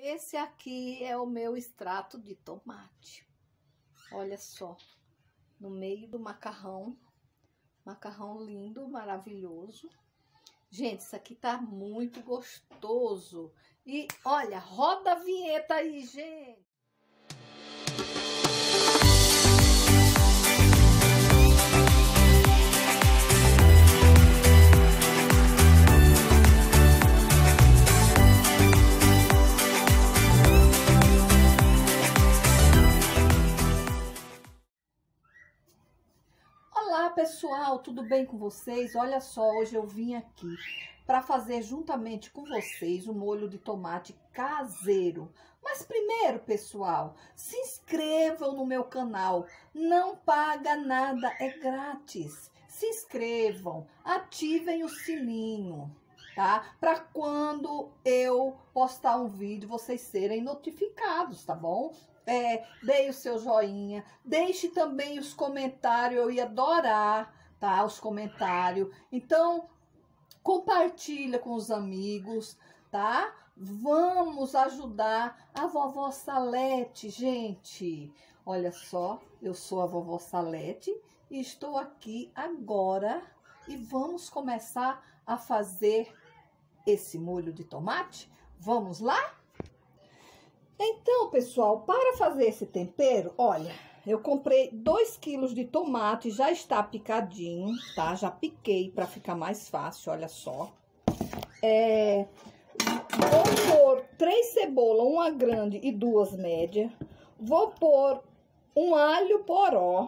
Esse aqui é o meu extrato de tomate. Olha só, no meio do macarrão. Macarrão lindo, maravilhoso. Gente, isso aqui tá muito gostoso. E olha, roda a vinheta aí, gente. Olá pessoal, tudo bem com vocês? Olha só, hoje eu vim aqui para fazer juntamente com vocês um molho de tomate caseiro. Mas primeiro, pessoal, se inscrevam no meu canal, não paga nada, é grátis. Se inscrevam, ativem o sininho, tá? Para quando eu postar um vídeo, vocês serem notificados, tá bom? Dê o seu joinha, deixe também os comentários, eu ia adorar, tá? Os comentários. Então, compartilha com os amigos, tá? Vamos ajudar a vovó Salete, gente. Olha só, eu sou a vovó Salete e estou aqui agora e vamos começar a fazer esse molho de tomate. Vamos lá? Então, pessoal, para fazer esse tempero, olha, eu comprei 2 quilos de tomate, já está picadinho, tá? Já piquei para ficar mais fácil, olha só. Vou pôr 3 cebolas, uma grande e 2 médias. Vou pôr um alho poró.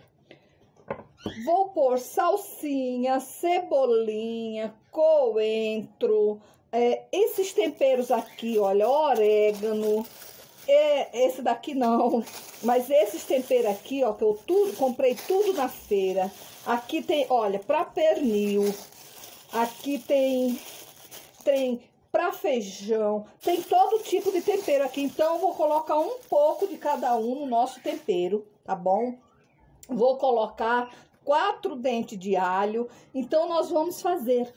Vou pôr salsinha, cebolinha, coentro. Esses temperos aqui, olha, orégano, esse daqui não, mas esses temperos aqui, ó, que eu comprei tudo na feira. Aqui tem, olha, para pernil, aqui tem para feijão, tem todo tipo de tempero aqui. Então, eu vou colocar um pouco de cada um no nosso tempero, tá bom? Vou colocar 4 dentes de alho. Então, nós vamos fazer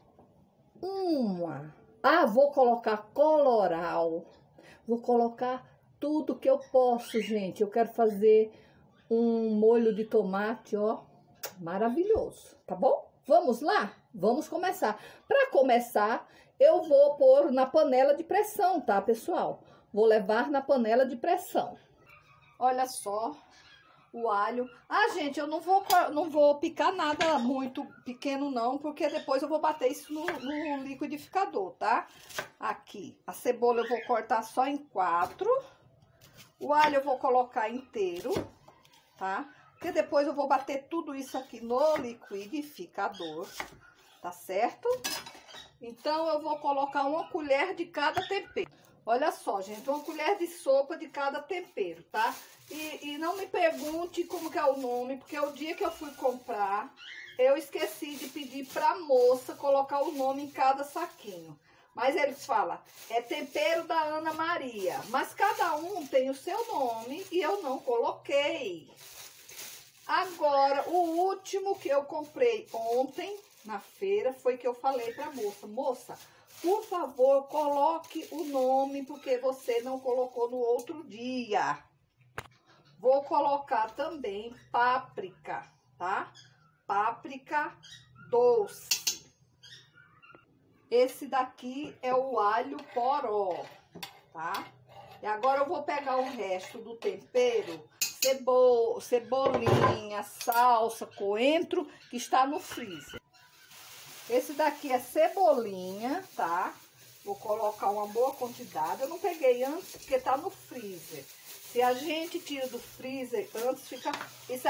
vou colocar colorau, vou colocar tudo que eu posso, gente. Eu quero fazer um molho de tomate, ó, maravilhoso, tá bom? Vamos lá? Vamos começar. Para começar, eu vou pôr na panela de pressão, tá, pessoal? Vou levar na panela de pressão. Olha só o alho. Gente, eu não vou picar nada muito pequeno não, porque depois eu vou bater isso no liquidificador, tá? Aqui, a cebola eu vou cortar só em 4. O alho eu vou colocar inteiro, tá? Porque depois eu vou bater tudo isso aqui no liquidificador, tá certo? Então, eu vou colocar 1 colher de cada tempero. Olha só, gente, 1 colher de sopa de cada tempero, tá? E não me pergunte como que é o nome, porque o dia que eu fui comprar, eu esqueci de pedir pra moça colocar o nome em cada saquinho. Mas eles falam, é tempero da Ana Maria. Mas cada um tem o seu nome e eu não coloquei. Agora, o último que eu comprei ontem na feira foi que eu falei pra moça, moça, por favor, coloque o nome, porque você não colocou no outro dia. Vou colocar também páprica, tá? Páprica doce. Esse daqui é o alho poró, tá? E agora eu vou pegar o resto do tempero, cebolinha, salsa, coentro, que está no freezer. Esse daqui é cebolinha, tá? Vou colocar uma boa quantidade. Eu não peguei antes porque tá no freezer. Se a gente tira do freezer antes, fica... Esse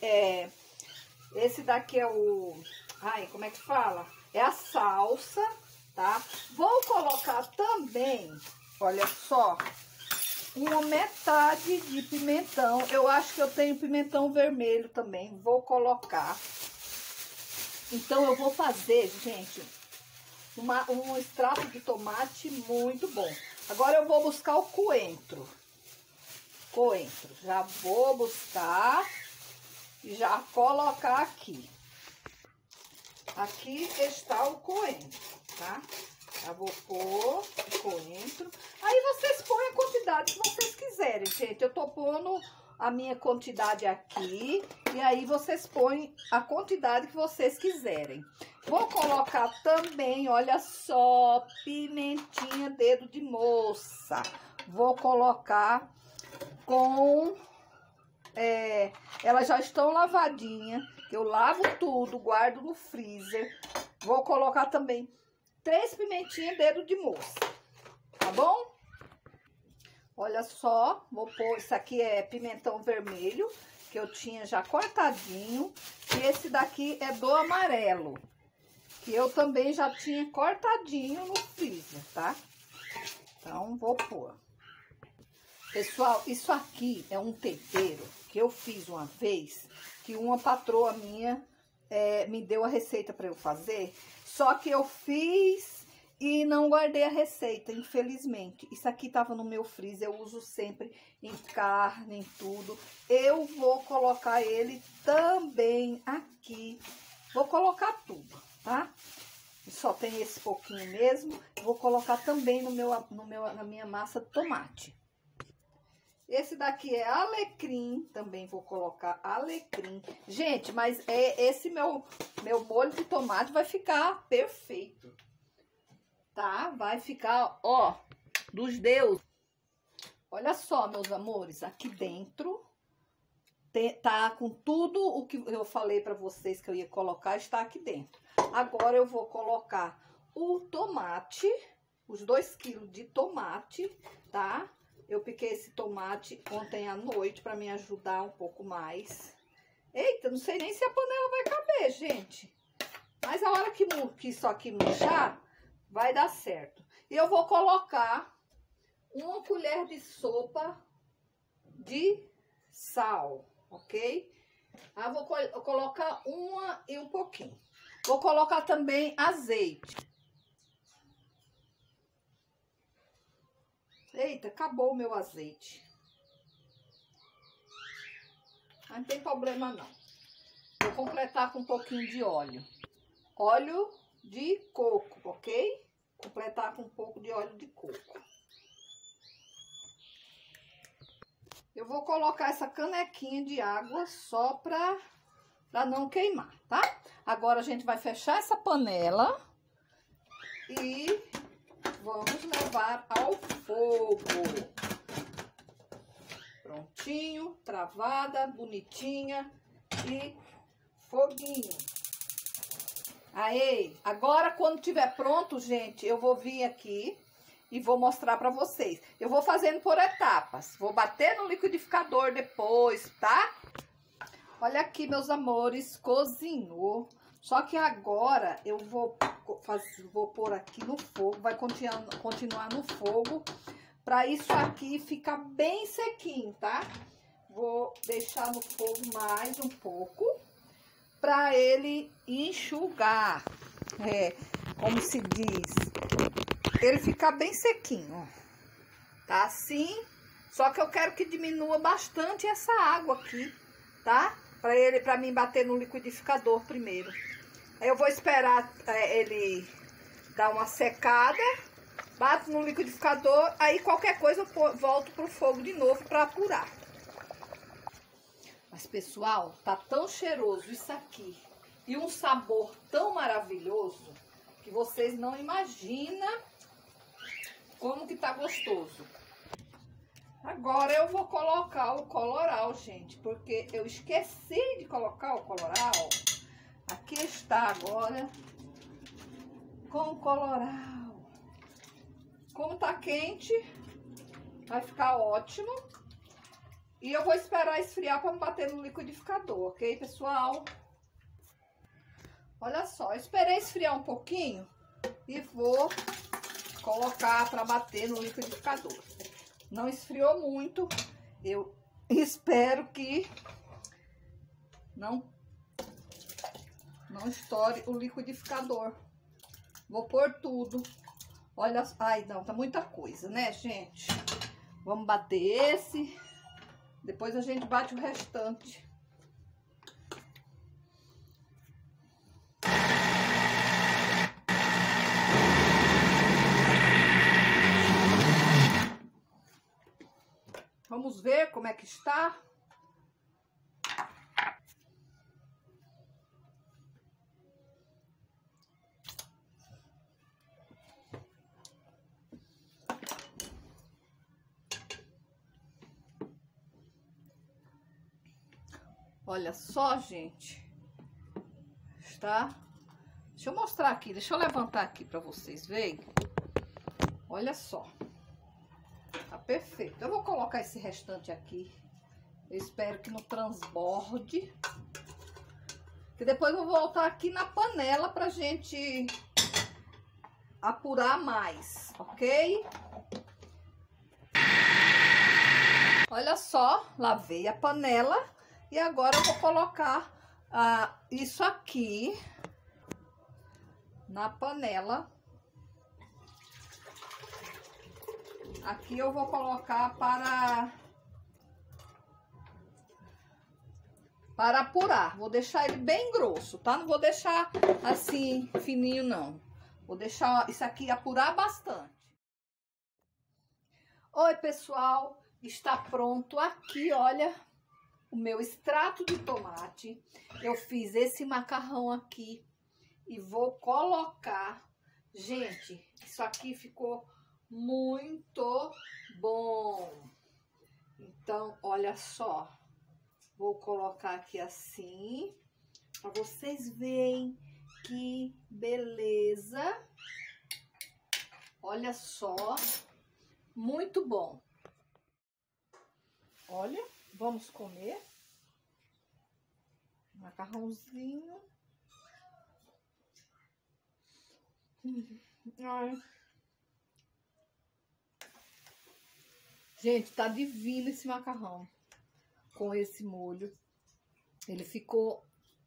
daqui é o... como é que fala? É a salsa, tá? Vou colocar também, olha só, uma metade de pimentão. Eu acho que eu tenho pimentão vermelho também. Vou colocar. Então, eu vou fazer, gente, um extrato de tomate muito bom. Agora, eu vou buscar o coentro. Já vou buscar e já colocar aqui. Aqui está o coentro, tá? Já vou pôr o coentro. Aí, vocês pondo a minha quantidade aqui. E aí vocês põem a quantidade que vocês quiserem. Vou colocar também, olha só, pimentinha dedo de moça. Vou colocar com... elas já estão lavadinhas. Eu lavo tudo, guardo no freezer. Vou colocar também 3 pimentinhas dedo de moça. Tá bom? Olha só, vou pôr, isso aqui é pimentão vermelho, que eu tinha já cortadinho. E esse daqui é do amarelo, que eu também já tinha cortadinho no freezer, tá? Então, vou pôr. Pessoal, isso aqui é um tempero que eu fiz uma vez, que uma patroa minha me deu a receita para eu fazer. Só que eu fiz e não guardei a receita, infelizmente. Isso aqui tava no meu freezer, eu uso sempre em carne, em tudo. Eu vou colocar ele também aqui. Vou colocar tudo, tá? Só tem esse pouquinho mesmo. Vou colocar também na minha massa de tomate. Esse daqui é alecrim, também vou colocar alecrim. Gente, mas esse meu molho de tomate vai ficar perfeito. Tá? Vai ficar, ó, dos deuses. Olha só, meus amores, aqui dentro tá com tudo o que eu falei pra vocês que eu ia colocar, está aqui dentro. Agora eu vou colocar o tomate, os 2 quilos de tomate, tá? Eu piquei esse tomate ontem à noite pra me ajudar um pouco mais. Eita, não sei nem se a panela vai caber, gente. Mas a hora que isso aqui murchar, vai dar certo. E eu vou colocar 1 colher de sopa de sal, ok? Eu vou colocar 1 e um pouquinho. Vou colocar também azeite. Eita, acabou o meu azeite. Não tem problema não. Vou completar com um pouquinho de óleo. Óleo de coco, ok? Completar com um pouco de óleo de coco. Eu vou colocar essa canequinha de água só pra não queimar, tá? Agora a gente vai fechar essa panela e vamos levar ao fogo. Prontinho, travada, bonitinha e foguinho. Aí, agora quando tiver pronto, gente, eu vou vir aqui e vou mostrar pra vocês. Eu vou fazendo por etapas. Vou bater no liquidificador depois, tá? Olha aqui, meus amores, cozinhou. Só que agora eu vou pôr aqui no fogo, vai continuar no fogo, pra isso aqui ficar bem sequinho, tá? Vou deixar no fogo mais um pouco, pra ele enxugar, como se diz, ele ficar bem sequinho, ó. Tá assim, só que eu quero que diminua bastante essa água aqui, tá? Pra mim bater no liquidificador primeiro. Aí eu vou esperar ele dar uma secada, bato no liquidificador, aí qualquer coisa eu volto pro fogo de novo pra apurar. Mas, pessoal, tá tão cheiroso isso aqui e um sabor tão maravilhoso que vocês não imaginam como que tá gostoso. Agora eu vou colocar o colorau, gente, porque eu esqueci de colocar o colorau. Aqui está agora com o colorau. Como tá quente, vai ficar ótimo. E eu vou esperar esfriar para bater no liquidificador, ok, pessoal? Olha só, eu esperei esfriar um pouquinho e vou colocar para bater no liquidificador. Não esfriou muito, eu espero que não estoure o liquidificador. Vou pôr tudo. Olha, ai não, tá muita coisa, né, gente? Vamos bater esse. Depois a gente bate o restante. Vamos ver como é que está. Olha só, gente. Está. Deixa eu mostrar aqui, deixa eu levantar aqui para vocês verem. Olha só. Tá perfeito. Eu vou colocar esse restante aqui. Eu espero que não transborde. Que depois eu vou voltar aqui na panela pra gente apurar mais, ok? Olha só, lavei a panela e agora eu vou colocar isso aqui na panela. Aqui eu vou colocar para apurar. Vou deixar ele bem grosso, tá? Não vou deixar assim fininho, não. Vou deixar isso aqui apurar bastante. Oi, pessoal. Está pronto aqui, olha, o meu extrato de tomate. Eu fiz esse macarrão aqui e vou colocar. Gente, isso aqui ficou muito bom. Então, olha só. Vou colocar aqui assim, para vocês verem que beleza. Olha só, muito bom. Olha, vamos comer. Macarrãozinho. Ai. Gente, tá divino esse macarrão. Com esse molho. Ele ficou...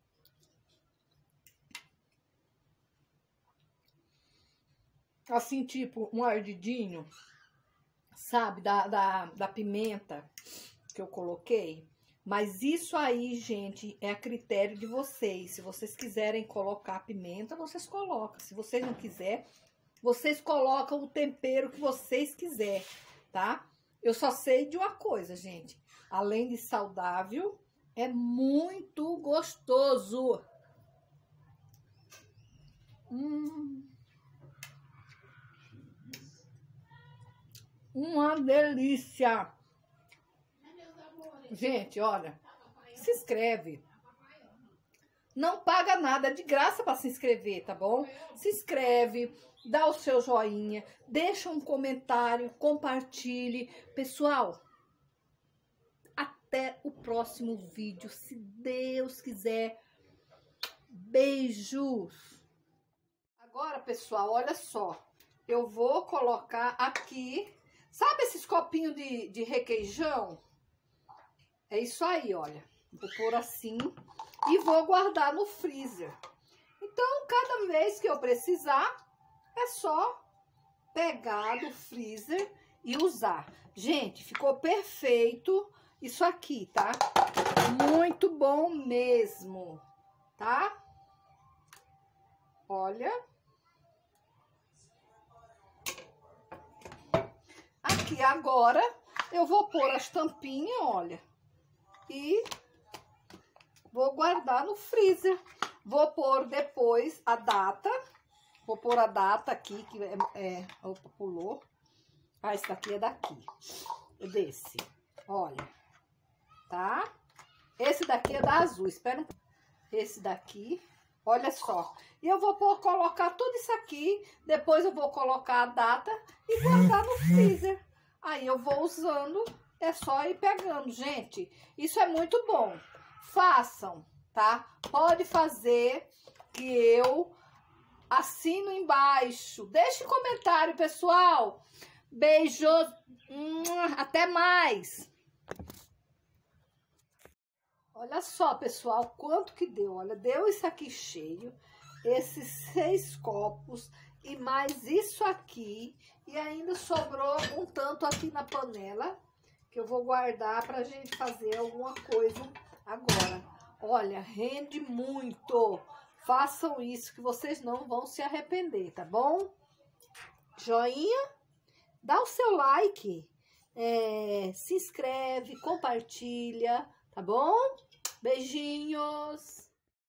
assim, tipo, um ardidinho. Sabe? Da pimenta que eu coloquei. Mas isso aí, gente, é a critério de vocês. Se vocês quiserem colocar pimenta, vocês colocam. Se vocês não quiserem, vocês colocam o tempero que vocês quiserem, tá? Eu só sei de uma coisa, gente. Além de saudável, é muito gostoso. Uma delícia. Gente, olha, se inscreve. Não paga nada, é de graça para se inscrever, tá bom? Se inscreve, dá o seu joinha, deixa um comentário, compartilhe. Pessoal, até o próximo vídeo, se Deus quiser. Beijos! Agora, pessoal, olha só. Eu vou colocar aqui, sabe esses copinhos de requeijão? É isso aí, olha. Vou pôr assim e vou guardar no freezer. Então, cada vez que eu precisar, é só pegar do freezer e usar. Gente, ficou perfeito isso aqui, tá? Muito bom mesmo, tá? Olha. Aqui agora eu vou pôr as tampinhas, olha. E vou guardar no freezer. Vou pôr depois a data. Vou pôr a data aqui, que opa, pulou. Ah, esse daqui é daqui. É desse. Olha. Tá? Esse daqui é da azul. Espera um pouco. Esse daqui. Olha só. E eu vou colocar tudo isso aqui. Depois eu vou colocar a data e guardar no freezer. Aí eu vou usando. É só ir pegando, gente. Isso é muito bom. Façam, tá? Pode fazer que eu assino embaixo. Deixe comentário, pessoal. Beijos. Até mais. Olha só, pessoal, quanto que deu. Olha, deu isso aqui cheio. Esses 6 copos e mais isso aqui. E ainda sobrou um tanto aqui na panela. Que eu vou guardar pra gente fazer alguma coisa agora. Olha, rende muito. Façam isso que vocês não vão se arrepender, tá bom? Joinha, dá o seu like. se inscreve, compartilha, tá bom? Beijinhos!